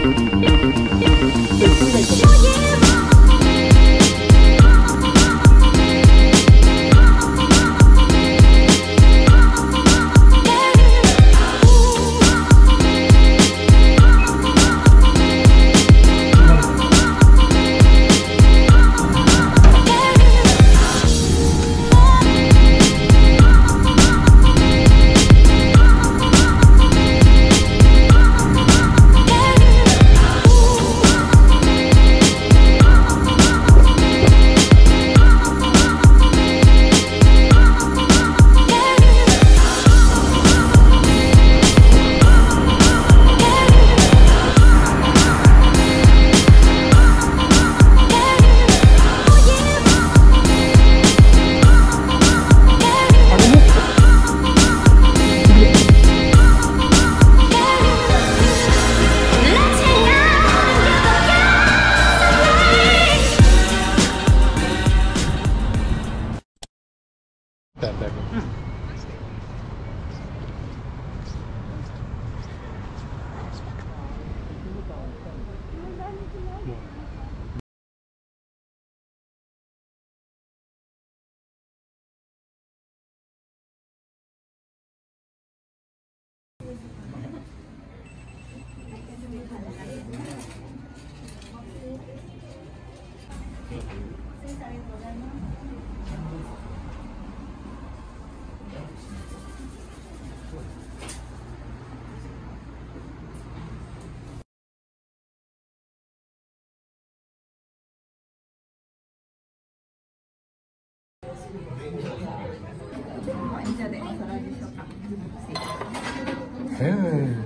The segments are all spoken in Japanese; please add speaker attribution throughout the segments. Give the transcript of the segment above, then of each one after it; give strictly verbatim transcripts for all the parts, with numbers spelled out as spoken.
Speaker 1: へえ。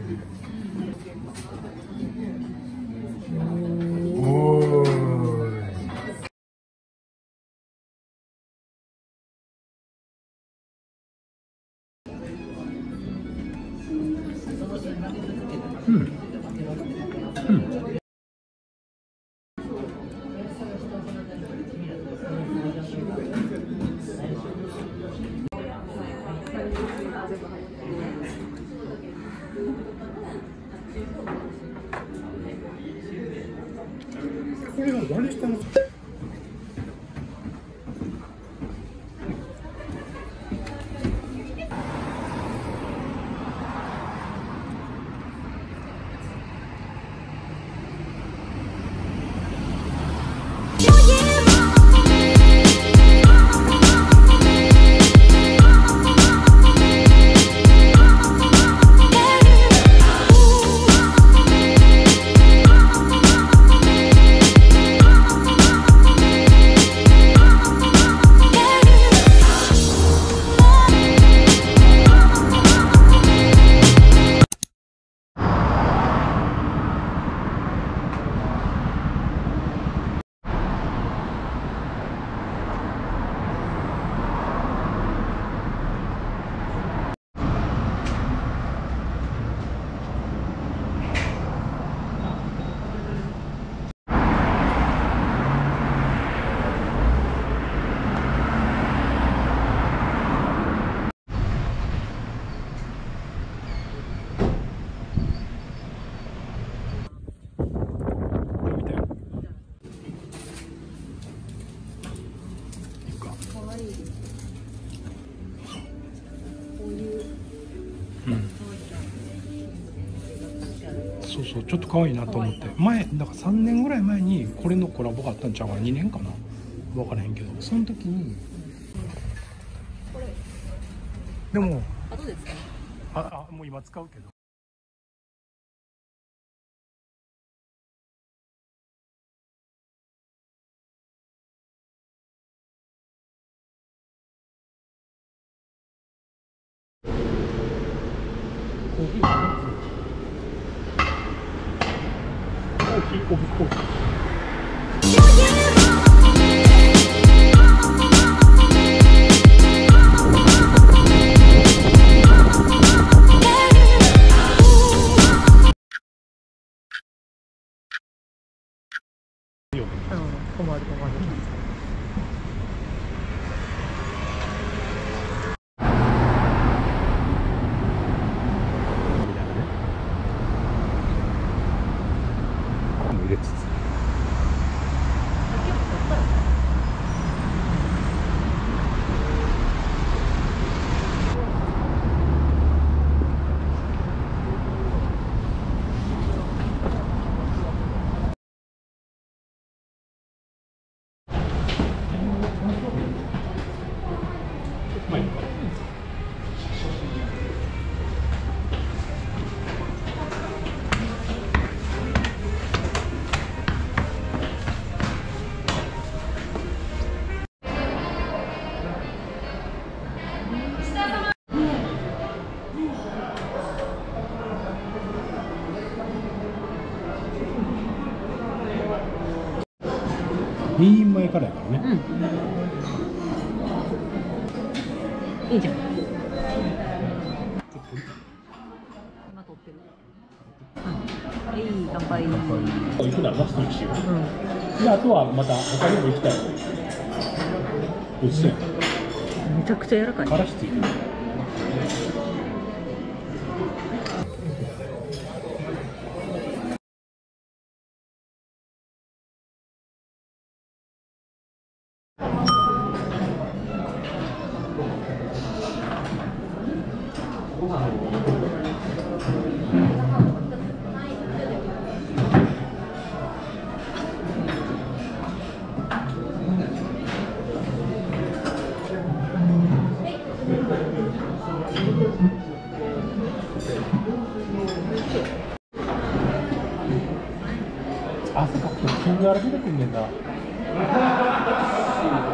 Speaker 1: おーい。うん。うん。これは何したの？そうそう、ちょっと可愛いなと思って、前だからさんねんぐらい前にこれのコラボがあったんちゃうかな、にねんかな、分からへんけど、その時にでもああもう今使うけど。コーヒーコーヒーコーヒーコーヒー困る困る。 れつつ。まあいいか。ににんまえからやからね。
Speaker 2: うん。いいじゃん。今撮ってる。うん。いい、乾杯。
Speaker 1: 行くならラストにしよう。
Speaker 2: うん。
Speaker 1: で、あとはまた他にも行きたい。うっせえ。
Speaker 2: めちゃくちゃ柔らかい。
Speaker 1: からしついてる。あ、そっか、キングアラ出てくんねんな。